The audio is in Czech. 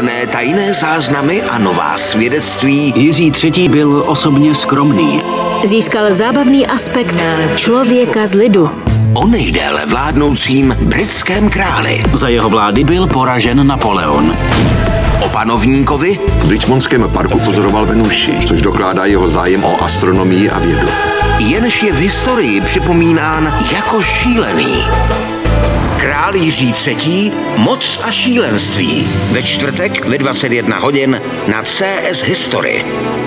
utajované tajné záznamy a nová svědectví. Jiří III. Byl osobně skromný. Získal zábavný aspekt člověka z lidu. O nejdéle vládnoucím britském králi. Za jeho vlády byl poražen Napoleon. O panovníkovi. V Richmondském parku pozoroval Venuši, což dokládá jeho zájem o astronomii a vědu. Jenž je v historii připomínán jako šílený. Král Jiří III. Moc a šílenství. Ve čtvrtek ve 21 hodin na CS History.